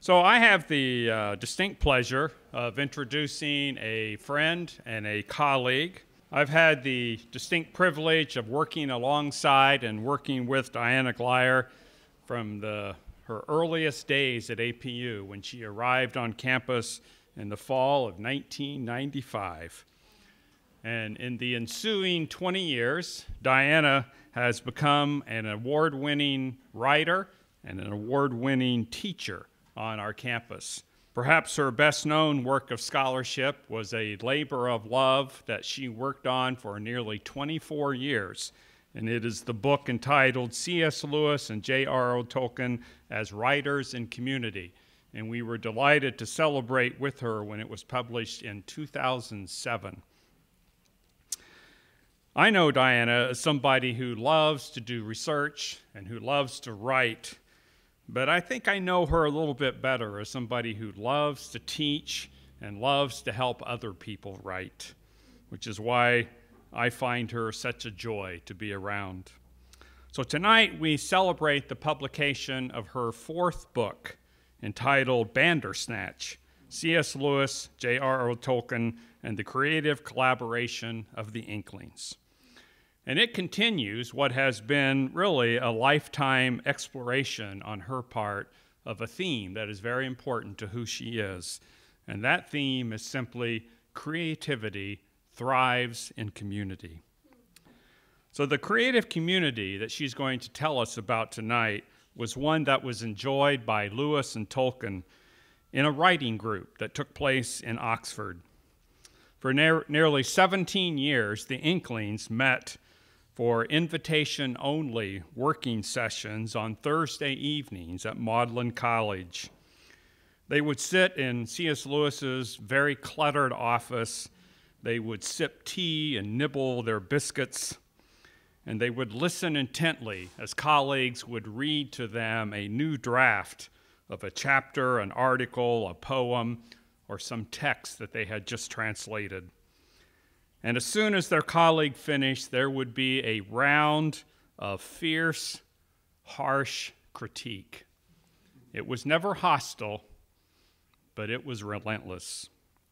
So I have the distinct pleasure of introducing a friend and a colleague. I've had the distinct privilege of working alongside and working with Diana Glyer from her earliest days at APU when she arrived on campus in the fall of 1995. And in the ensuing 20 years, Diana has become an award-winning writer and an award-winning teacher on our campus. Perhaps her best-known work of scholarship was a labor of love that she worked on for nearly 24 years, and it is the book entitled C.S. Lewis and J.R.R. Tolkien as Writers in Community, and we were delighted to celebrate with her when it was published in 2007. I know Diana as somebody who loves to do research and who loves to write, but I think I know her a little bit better as somebody who loves to teach and loves to help other people write, which is why I find her such a joy to be around. So tonight we celebrate the publication of her fourth book entitled Bandersnatch, C.S. Lewis, J.R.R. Tolkien, and the Creative Collaboration of the Inklings. And it continues what has been really a lifetime exploration on her part of a theme that is very important to who she is. And that theme is simply creativity thrives in community. So the creative community that she's going to tell us about tonight was one that was enjoyed by Lewis and Tolkien in a writing group that took place in Oxford. For nearly 17 years, the Inklings met for invitation-only working sessions on Thursday evenings at Magdalen College. They would sit in C.S. Lewis's very cluttered office. They would sip tea and nibble their biscuits, and they would listen intently as colleagues would read to them a new draft of a chapter, an article, a poem, or some text that they had just translated. And as soon as their colleague finished, there would be a round of fierce, harsh critique. It was never hostile, but it was relentless.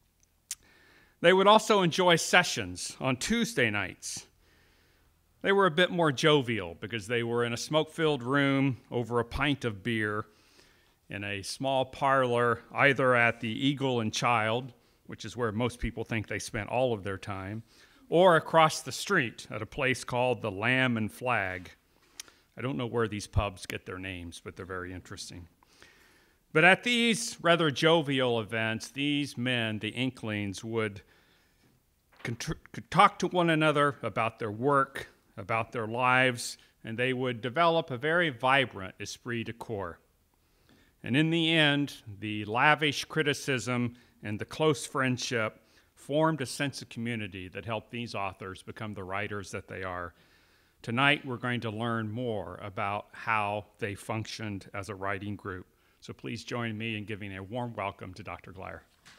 They would also enjoy sessions on Tuesday nights. They were a bit more jovial because they were in a smoke-filled room over a pint of beer in a small parlor, either at the Eagle and Child, which is where most people think they spent all of their time, or across the street at a place called the Lamb and Flag. I don't know where these pubs get their names, but they're very interesting. But at these rather jovial events, these men, the Inklings, would talk to one another about their work, about their lives, and they would develop a very vibrant esprit de corps. And in the end, the lavish criticism and the close friendship formed a sense of community that helped these authors become the writers that they are. Tonight, we're going to learn more about how they functioned as a writing group. So please join me in giving a warm welcome to Dr. Glyer.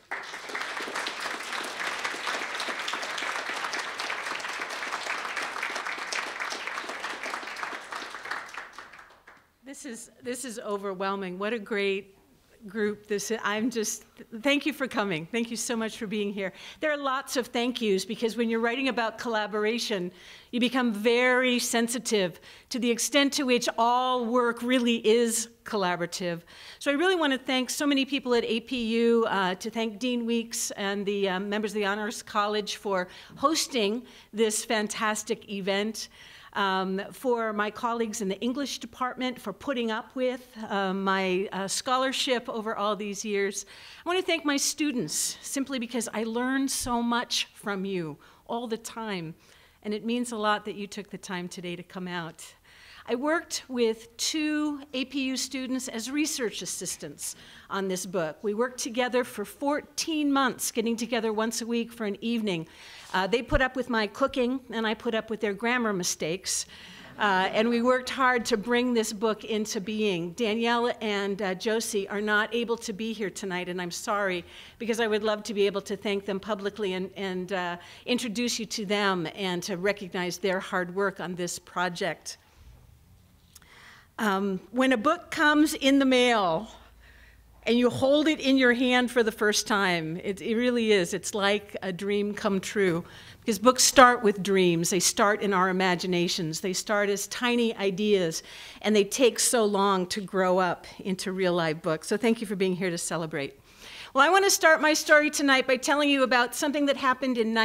This is overwhelming. What a great group this is. Thank you for coming. Thank you so much for being here. There are lots of thank yous because when you're writing about collaboration, you become very sensitive to the extent to which all work really is collaborative. So I really want to thank so many people at APU, to thank Dean Weeks and the members of the Honors College for hosting this fantastic event. For my colleagues in the English department for putting up with my scholarship over all these years. I want to thank my students simply because I learn so much from you all the time, and it means a lot that you took the time today to come out. I worked with 2 APU students as research assistants on this book. We worked together for 14 months, getting together once a week for an evening. They put up with my cooking, and I put up with their grammar mistakes. And we worked hard to bring this book into being. Danielle and Josie are not able to be here tonight, and I'm sorry, because I would love to be able to thank them publicly and introduce you to them and to recognize their hard work on this project. When a book comes in the mail, and you hold it in your hand for the first time. It really is. It's like a dream come true. Because books start with dreams. They start in our imaginations. They start as tiny ideas, and they take so long to grow up into real live books. So thank you for being here to celebrate. Well, I want to start my story tonight by telling you about something that happened in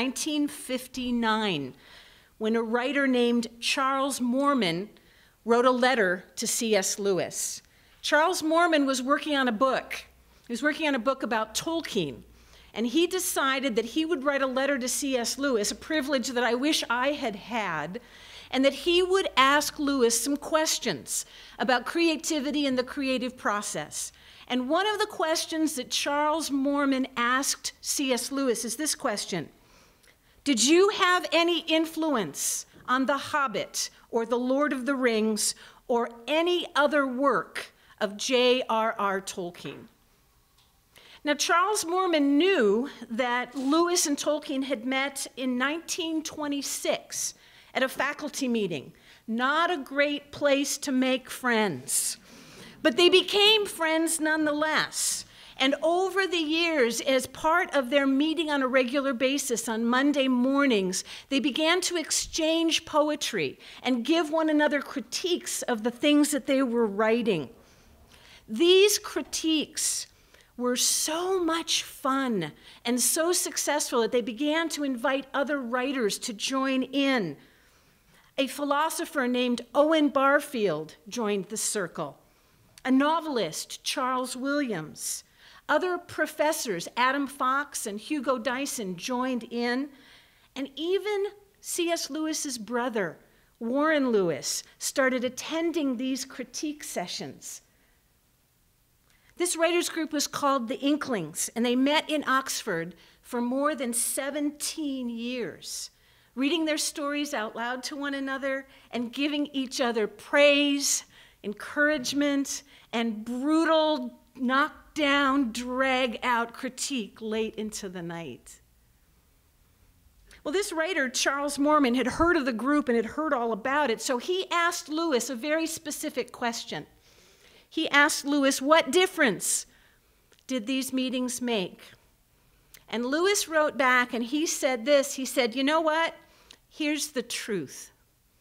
1959 when a writer named Charles Moorman wrote a letter to C.S. Lewis. Charles Moorman was working on a book. He was working on a book about Tolkien. And he decided that he would write a letter to C.S. Lewis, a privilege that I wish I had had, and that he would ask Lewis some questions about creativity and the creative process. And one of the questions that Charles Moorman asked C.S. Lewis is this question: did you have any influence on The Hobbit or The Lord of the Rings or any other work of J.R.R. Tolkien? Now, Charles Moorman knew that Lewis and Tolkien had met in 1926 at a faculty meeting. Not a great place to make friends. But they became friends nonetheless. And over the years, as part of their meeting on a regular basis on Monday mornings, they began to exchange poetry and give one another critiques of the things that they were writing. These critiques were so much fun and so successful that they began to invite other writers to join in. A philosopher named Owen Barfield joined the circle. A novelist, Charles Williams. Other professors, Adam Fox and Hugo Dyson, joined in. And even C.S. Lewis's brother, Warren Lewis, started attending these critique sessions. This writers group was called the Inklings, and they met in Oxford for more than 17 years, reading their stories out loud to one another and giving each other praise, encouragement, and brutal, knock-down, drag-out critique late into the night. Well, this writer, Charles Moorman, had heard of the group and had heard all about it, so he asked Lewis a very specific question. He asked Lewis, what difference did these meetings make? And Lewis wrote back and he said this, he said, you know what? Here's the truth.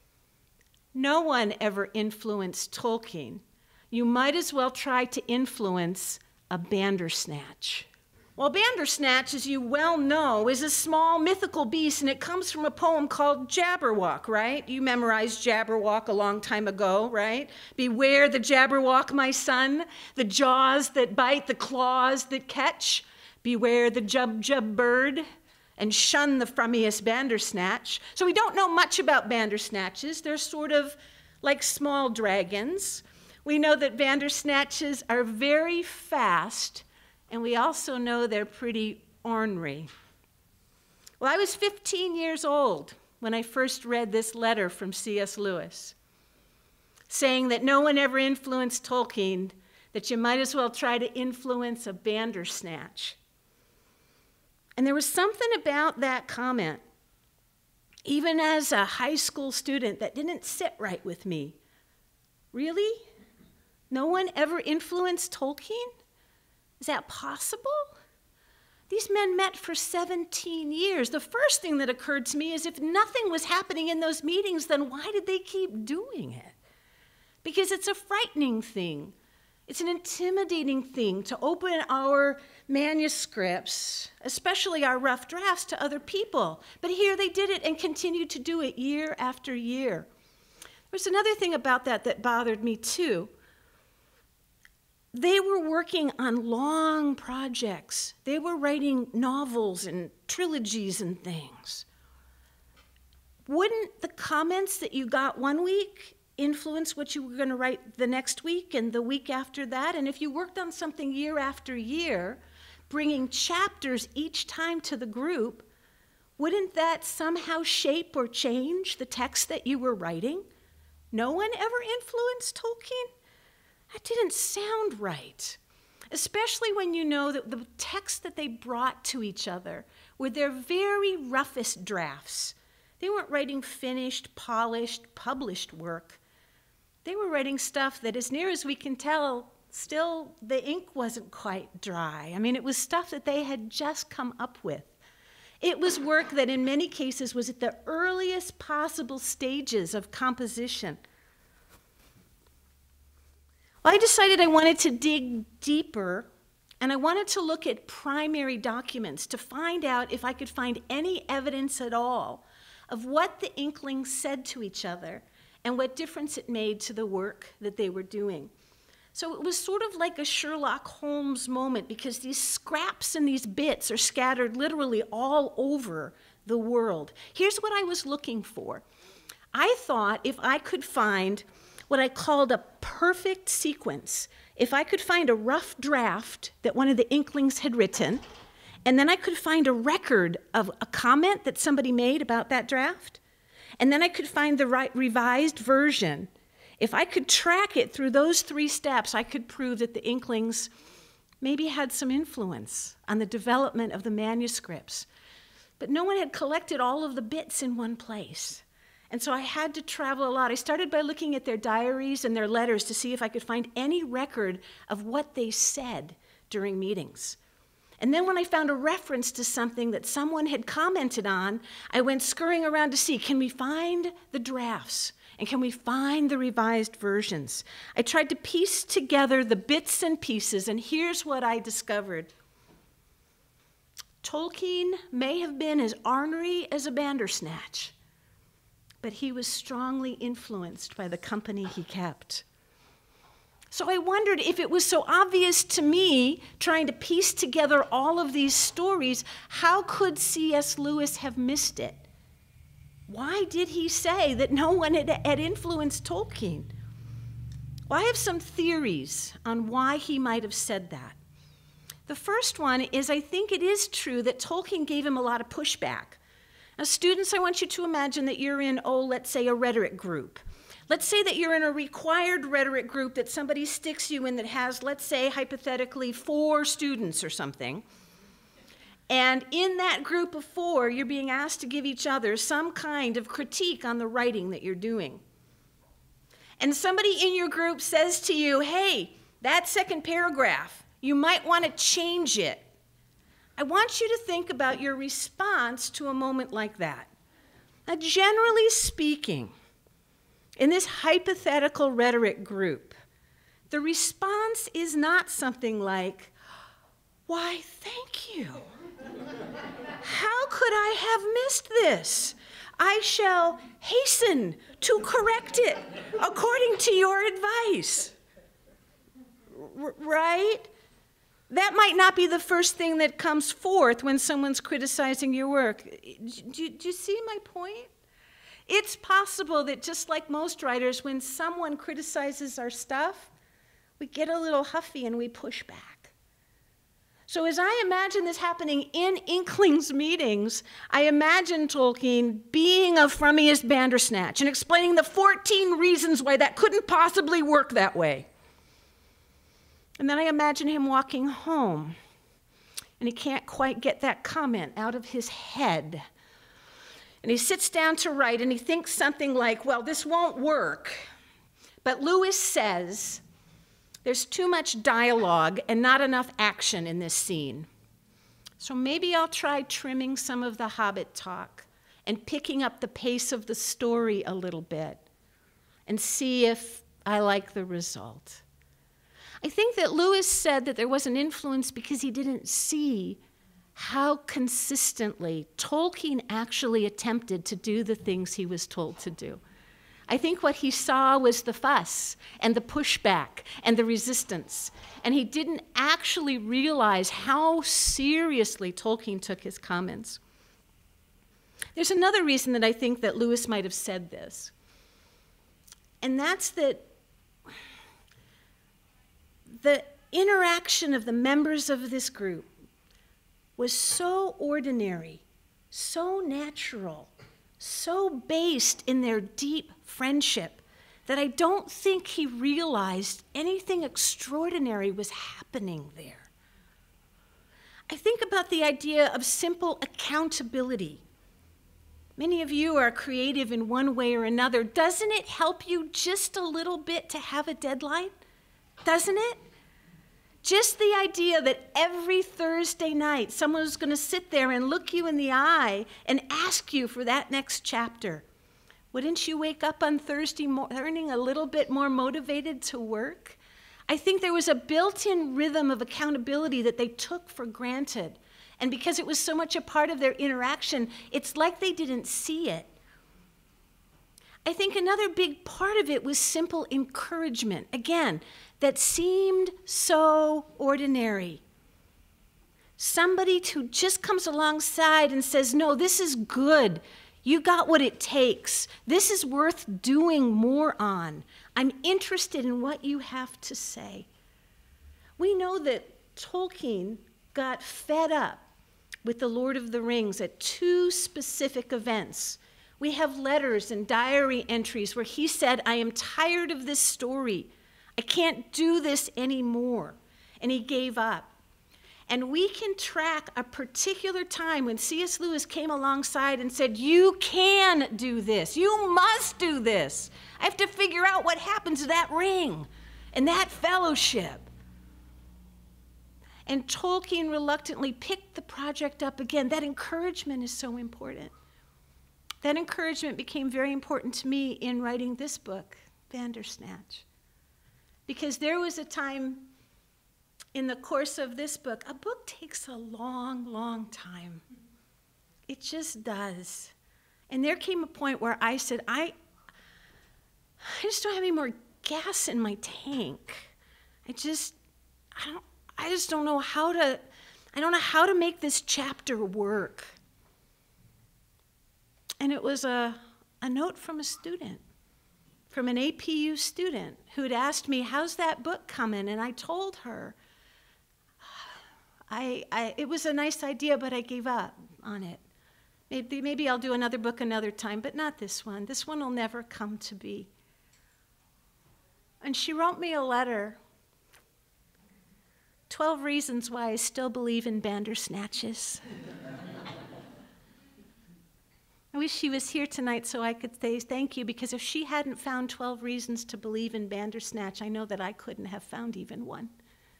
No one ever influenced Tolkien. You might as well try to influence a Bandersnatch. Well, Bandersnatch, as you well know, is a small mythical beast, and it comes from a poem called Jabberwock, right? You memorized Jabberwock a long time ago, right? Beware the Jabberwock, my son, the jaws that bite, the claws that catch. Beware the jub-jub bird, and shun the frummiest Bandersnatch. So we don't know much about Bandersnatches. They're sort of like small dragons. We know that Bandersnatches are very fast, and we also know they're pretty ornery. Well, I was 15 years old when I first read this letter from C.S. Lewis, saying that no one ever influenced Tolkien, that you might as well try to influence a Bandersnatch. And there was something about that comment, even as a high school student, that didn't sit right with me. Really? No one ever influenced Tolkien? Is that possible? These men met for 17 years. The first thing that occurred to me is if nothing was happening in those meetings, then why did they keep doing it? Because it's a frightening thing. It's an intimidating thing to open our manuscripts, especially our rough drafts, to other people. But here they did it and continued to do it year after year. There's another thing about that bothered me too. They were working on long projects. They were writing novels and trilogies and things. Wouldn't the comments that you got one week influence what you were going to write the next week and the week after that? And if you worked on something year after year, bringing chapters each time to the group, wouldn't that somehow shape or change the text that you were writing? No one ever influenced Tolkien? That didn't sound right, especially when you know that the texts that they brought to each other were their very roughest drafts. They weren't writing finished, polished, published work. They were writing stuff that, as near as we can tell, still the ink wasn't quite dry. I mean, it was stuff that they had just come up with. It was work that in many cases was at the earliest possible stages of composition. Well, I decided I wanted to dig deeper, and I wanted to look at primary documents to find out if I could find any evidence at all of what the Inklings said to each other and what difference it made to the work that they were doing. So it was sort of like a Sherlock Holmes moment, because these scraps and these bits are scattered literally all over the world. Here's what I was looking for. I thought if I could find what I called a perfect sequence, if I could find a rough draft that one of the Inklings had written, and then I could find a record of a comment that somebody made about that draft, and then I could find the revised version. If I could track it through those 3 steps, I could prove that the Inklings maybe had some influence on the development of the manuscripts. But no one had collected all of the bits in one place. And so I had to travel a lot. I started by looking at their diaries and their letters to see if I could find any record of what they said during meetings. And then when I found a reference to something that someone had commented on, I went scurrying around to see, can we find the drafts? And can we find the revised versions? I tried to piece together the bits and pieces, and here's what I discovered. Tolkien may have been as ornery as a Bandersnatch, but he was strongly influenced by the company he kept. So I wondered if it was so obvious to me, trying to piece together all of these stories, how could C.S. Lewis have missed it? Why did he say that no one had influenced Tolkien? Well, I have some theories on why he might have said that. The first one is I think it is true that Tolkien gave him a lot of pushback. Now, students, I want you to imagine that you're in, let's say a rhetoric group. Let's say that you're in a required rhetoric group that somebody sticks you in that has, let's say, hypothetically, 4 students or something. And in that group of 4, you're being asked to give each other some kind of critique on the writing that you're doing. And somebody in your group says to you, hey, that second paragraph, you might want to change it. I want you to think about your response to a moment like that. Now, generally speaking, in this hypothetical rhetoric group, the response is not something like, why, thank you. How could I have missed this? I shall hasten to correct it according to your advice. Right? That might not be the first thing that comes forth when someone's criticizing your work. Do you see my point? It's possible that just like most writers, when someone criticizes our stuff, we get a little huffy and we push back. So as I imagine this happening in Inklings meetings, I imagine Tolkien being a frummiest Bandersnatch and explaining the 14 reasons why that couldn't possibly work that way. And then I imagine him walking home, and he can't quite get that comment out of his head. And he sits down to write, and he thinks something like, well, this won't work. But Lewis says, there's too much dialogue and not enough action in this scene. So maybe I'll try trimming some of the Hobbit talk and picking up the pace of the story a little bit and see if I like the result. I think that Lewis said that there was an influence because he didn't see how consistently Tolkien actually attempted to do the things he was told to do. I think what he saw was the fuss and the pushback and the resistance, and he didn't actually realize how seriously Tolkien took his comments. There's another reason that I think that Lewis might have said this, and that's that the interaction of the members of this group was so ordinary, so natural, so based in their deep friendship that I don't think he realized anything extraordinary was happening there. I think about the idea of simple accountability. Many of you are creative in one way or another. Doesn't it help you just a little bit to have a deadline? Doesn't it? Just the idea that every Thursday night someone was going to sit there and look you in the eye and ask you for that next chapter. Wouldn't you wake up on Thursday morning a little bit more motivated to work? I think there was a built-in rhythm of accountability that they took for granted. And because it was so much a part of their interaction, it's like they didn't see it. I think another big part of it was simple encouragement, again, that seemed so ordinary. Somebody who just comes alongside and says, no, this is good. You got what it takes. This is worth doing more on. I'm interested in what you have to say. We know that Tolkien got fed up with The Lord of the Rings at 2 specific events. We have letters and diary entries where he said, I am tired of this story. I can't do this anymore. And he gave up. And we can track a particular time when C.S. Lewis came alongside and said, you can do this. You must do this. I have to figure out what happened to that ring and that fellowship. And Tolkien reluctantly picked the project up again. That encouragement is so important. That encouragement became very important to me in writing this book, Bandersnatch. Because there was a time in the course of this book, a book takes a long, long time. It just does. And there came a point where I said, I just don't have any more gas in my tank. I just don't know how to make this chapter work. And it was a note from a student, from an APU student, who had asked me, how's that book coming? And I told her, it was a nice idea, but I gave up on it. Maybe I'll do another book another time, but not this one. This one will never come to be. And she wrote me a letter, 12 reasons why I still believe in Bandersnatches. I wish she was here tonight so I could say thank you, because if she hadn't found 12 reasons to believe in Bandersnatch, I know that I couldn't have found even one.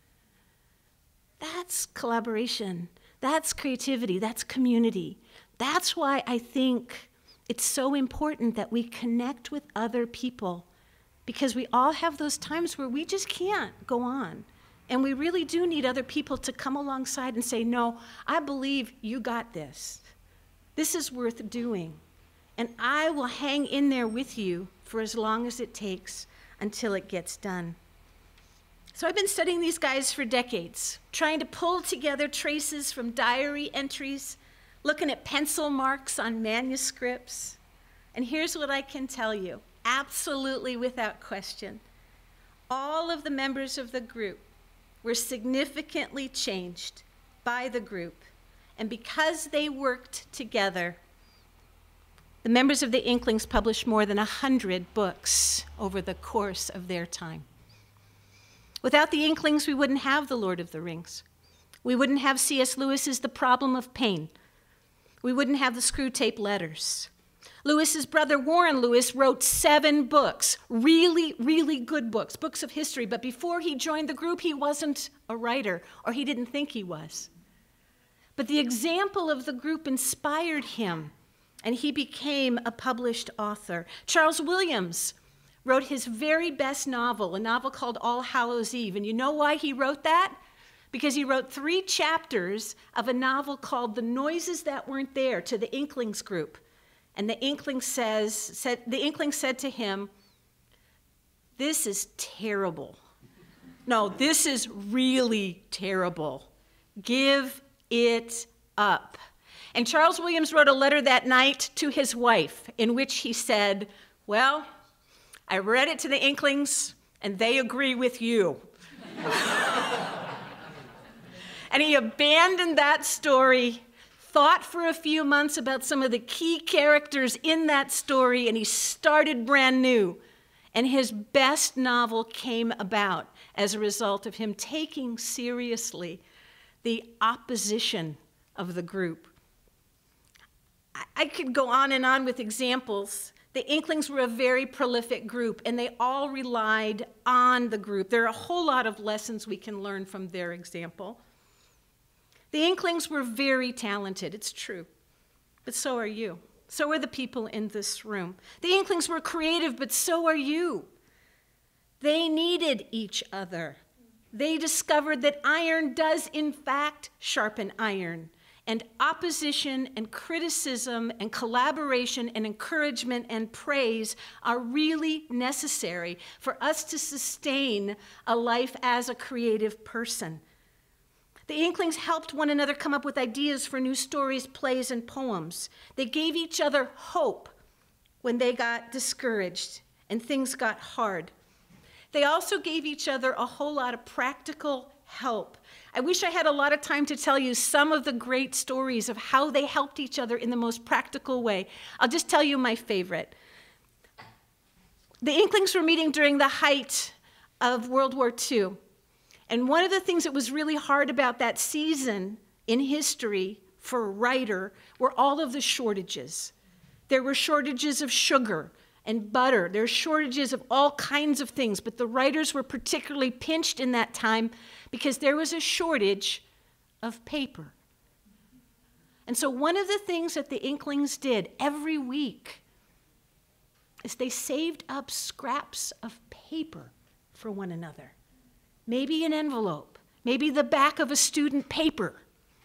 That's collaboration. That's creativity. That's community. That's why I think it's so important that we connect with other people, because we all have those times where we just can't go on. And we really do need other people to come alongside and say, no, I believe you got this. This is worth doing. And I will hang in there with you for as long as it takes until it gets done. So I've been studying these guys for decades, trying to pull together traces from diary entries, looking at pencil marks on manuscripts. And here's what I can tell you, absolutely without question. All of the members of the group were significantly changed by the group. And because they worked together, the members of the Inklings published more than 100 books over the course of their time. Without the Inklings, we wouldn't have The Lord of the Rings. We wouldn't have C.S. Lewis's The Problem of Pain. We wouldn't have the Screwtape Letters. Lewis's brother Warren Lewis wrote 7 books, really, really good books, books of history. But before he joined the group, he wasn't a writer, or he didn't think he was. But the example of the group inspired him, and he became a published author. Charles Williams wrote his very best novel, a novel called All Hallows Eve. And you know why he wrote that? Because he wrote 3 chapters of a novel called The Noises That Weren't There to the Inklings group. And the Inkling said to him, this is terrible. No, this is really terrible. Give it up. And Charles Williams wrote a letter that night to his wife in which he said, well, I read it to the Inklings and they agree with you. And he abandoned that story, thought for a few months about some of the key characters in that story, and he started brand new. And his best novel came about as a result of him taking seriously the opposition of the group. I could go on and on with examples. The Inklings were a very prolific group, and they all relied on the group. There are a whole lot of lessons we can learn from their example. The Inklings were very talented, it's true, but so are you. So are the people in this room. The Inklings were creative, but so are you. They needed each other. They discovered that iron does, in fact, sharpen iron. And opposition and criticism and collaboration and encouragement and praise are really necessary for us to sustain a life as a creative person. The Inklings helped one another come up with ideas for new stories, plays, and poems. They gave each other hope when they got discouraged and things got hard. They also gave each other a whole lot of practical help. I wish I had a lot of time to tell you some of the great stories of how they helped each other in the most practical way. I'll just tell you my favorite. The Inklings were meeting during the height of World War II. And one of the things that was really hard about that season in history for a writer were all of the shortages. There were shortages of sugar and butter. There were shortages of all kinds of things, but the writers were particularly pinched in that time because there was a shortage of paper. And so one of the things that the Inklings did every week is they saved up scraps of paper for one another. Maybe an envelope, maybe the back of a student paper,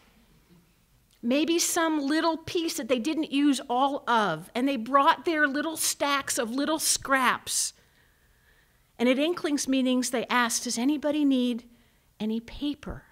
maybe some little piece that they didn't use all of, and they brought their little stacks of little scraps. And at Inklings meetings, they asked, does anybody need any paper?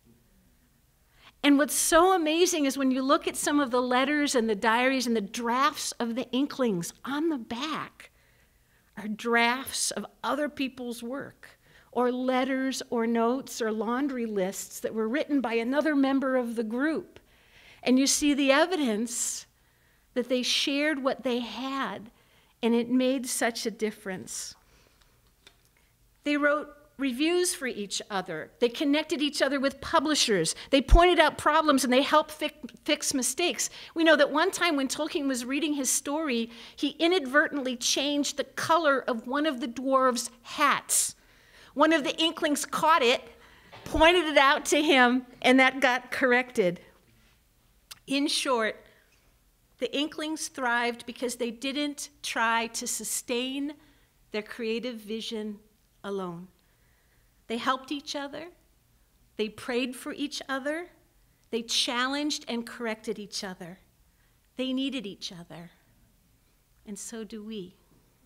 And what's so amazing is when you look at some of the letters and the diaries and the drafts of the Inklings, on the back are drafts of other people's work, or letters or notes or laundry lists that were written by another member of the group. And you see the evidence that they shared what they had, and it made such a difference. They wrote reviews for each other. They connected each other with publishers. They pointed out problems, and they helped fix mistakes. We know that one time when Tolkien was reading his story, he inadvertently changed the color of one of the dwarves' hats. One of the Inklings caught it, pointed it out to him, and that got corrected. In short, the Inklings thrived because they didn't try to sustain their creative vision alone. They helped each other, they prayed for each other, they challenged and corrected each other. They needed each other, and so do we.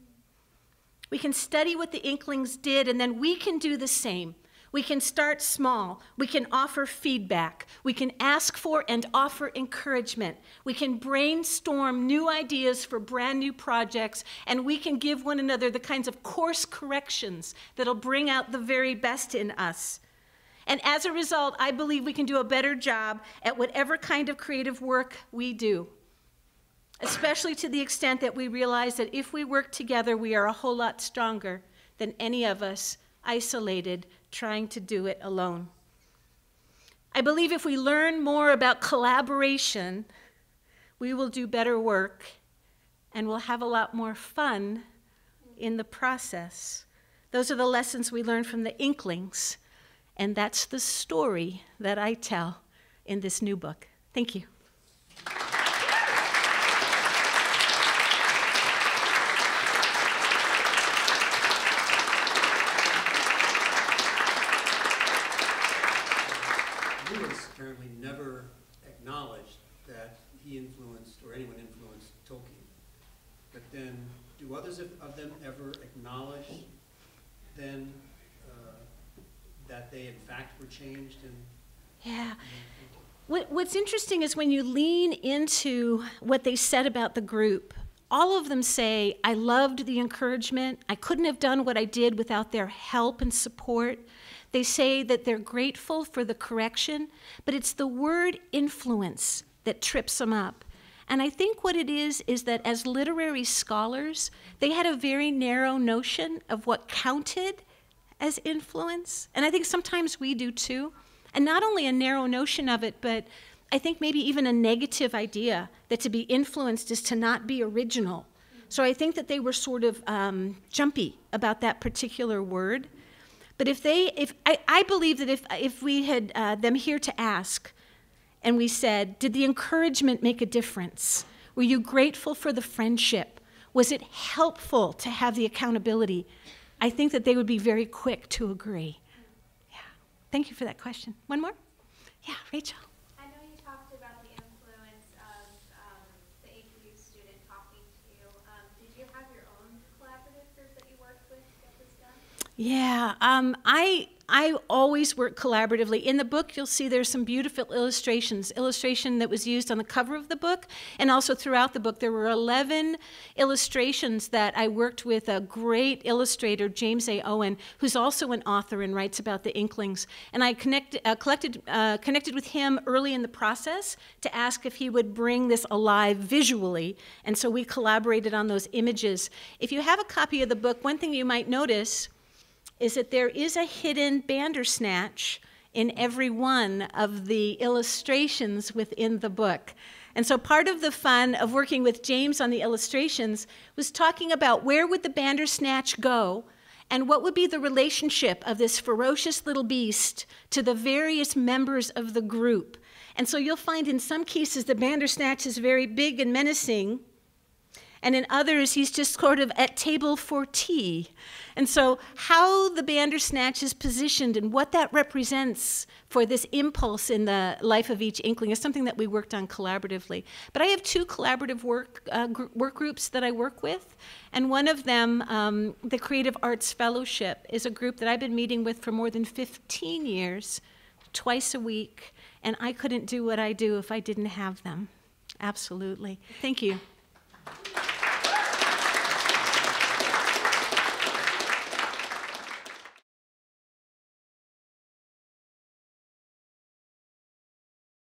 We can study what the Inklings did, and then we can do the same. We can start small. We can offer feedback. We can ask for and offer encouragement. We can brainstorm new ideas for brand new projects, and we can give one another the kinds of course corrections that'll bring out the very best in us. And as a result, I believe we can do a better job at whatever kind of creative work we do, especially to the extent that we realize that if we work together, we are a whole lot stronger than any of us isolated trying to do it alone. I believe if we learn more about collaboration, we will do better work and we'll have a lot more fun in the process. Those are the lessons we learned from the Inklings, and that's the story that I tell in this new book. Thank you. Apparently never acknowledged that he influenced, or anyone influenced, Tolkien. But then, do others of them ever acknowledge then that they in fact were changed? Yeah. What's interesting is when you lean into what they said about the group, all of them say, I loved the encouragement. I couldn't have done what I did without their help and support. They say that they're grateful for the correction, but it's the word influence that trips them up. And I think what it is that as literary scholars, they had a very narrow notion of what counted as influence. And I think sometimes we do too. And not only a narrow notion of it, but I think maybe even a negative idea that to be influenced is to not be original, So I think that they were sort of jumpy about that particular word. But I believe that if we had them here to ask, and we said, did the encouragement make a difference? Were you grateful for the friendship? Was it helpful to have the accountability? I think that they would be very quick to agree. Yeah. Thank you for that question. One more? Yeah, Rachel. I know you talked about the influence of the APU student talking to you. Did you have your own collaborative group that you worked with to get this done? Yeah, I always work collaboratively. In the book, you'll see there's some beautiful illustration that was used on the cover of the book, and also throughout the book. There were 11 illustrations that I worked with a great illustrator, James A. Owen, who's also an author and writes about the Inklings. And I connected with him early in the process to ask if he would bring this alive visually, and so we collaborated on those images. If you have a copy of the book, one thing you might notice is that there is a hidden Bandersnatch in every one of the illustrations within the book. And so part of the fun of working with James on the illustrations was talking about where would the Bandersnatch go and what would be the relationship of this ferocious little beast to the various members of the group. And so you'll find in some cases the Bandersnatch is very big and menacing, and in others, he's just sort of at table for tea. And so how the Bandersnatch is positioned and what that represents for this impulse in the life of each Inkling is something that we worked on collaboratively. But I have two collaborative work groups that I work with. And one of them, the Creative Arts Fellowship, is a group that I've been meeting with for more than 15 years, twice a week. And I couldn't do what I do if I didn't have them. Absolutely. Thank you.